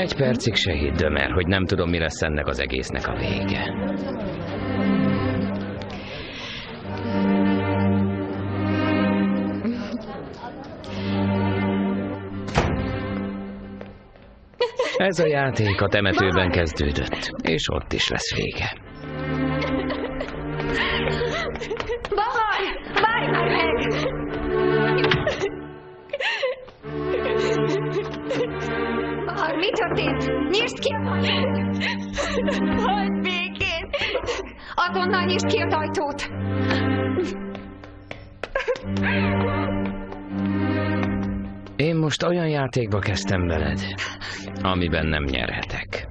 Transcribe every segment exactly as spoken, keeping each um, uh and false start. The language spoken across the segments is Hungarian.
Egy percig se hidd, Ömer, hogy nem tudom, mi lesz ennek az egésznek a vége. Ez a játék a temetőben kezdődött, és ott is lesz vége. Bahar! Várj már meg! Bahar, mi történt? Nyisd ki az ajtót! Hagyd békén! Azonnal nyisd ki az ajtót! Én most olyan játékba kezdtem veled, amiben nem nyerhetek.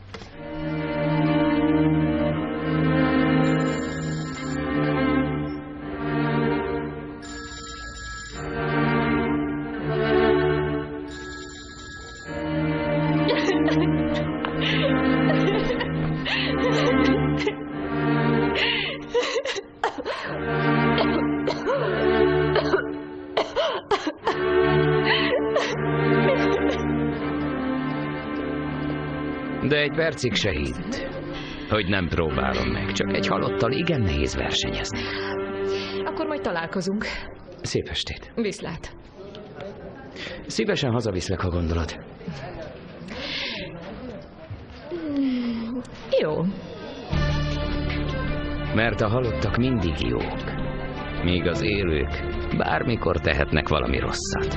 De egy percig se hidd, hogy nem próbálom meg, csak egy halottal igen nehéz versenyezni. Akkor majd találkozunk. Szép estét. Viszlát. Szívesen hazaviszlek, ha gondolod. Jó. Mert a halottak mindig jók, míg az élők bármikor tehetnek valami rosszat.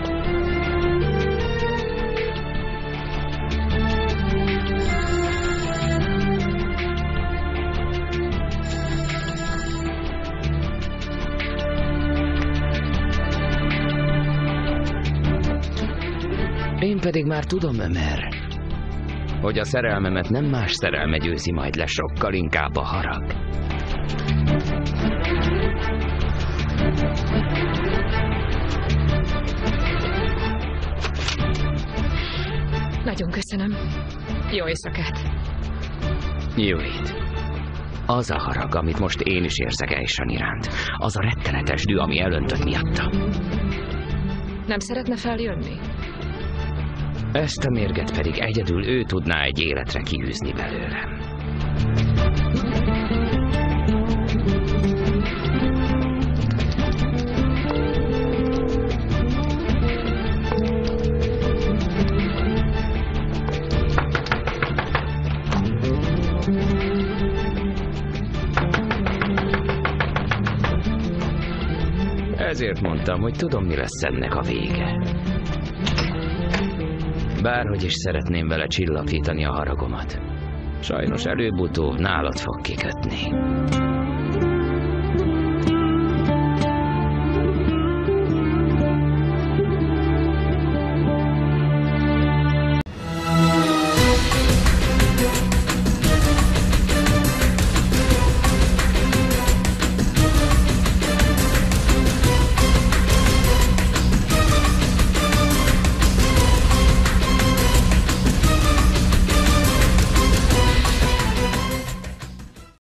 Én pedig már tudom, Ömer, hogy a szerelmemet nem más szerelme győzi majd le, sokkal inkább a harag. Nagyon köszönöm. Jó éjszakát. Jújt. Az a harag, amit most én is érzek Ejsan iránt. Az a rettenetes dű, ami elöntött miattam. Nem szeretne feljönni? Ezt a mérget pedig egyedül ő tudná egy életre kiűzni belőlem. Ezért mondtam, hogy tudom, mi lesz ennek a vége. Bárhogy is szeretném vele csillapítani a haragomat. Sajnos előbb-utóbb nálad fog kikötni.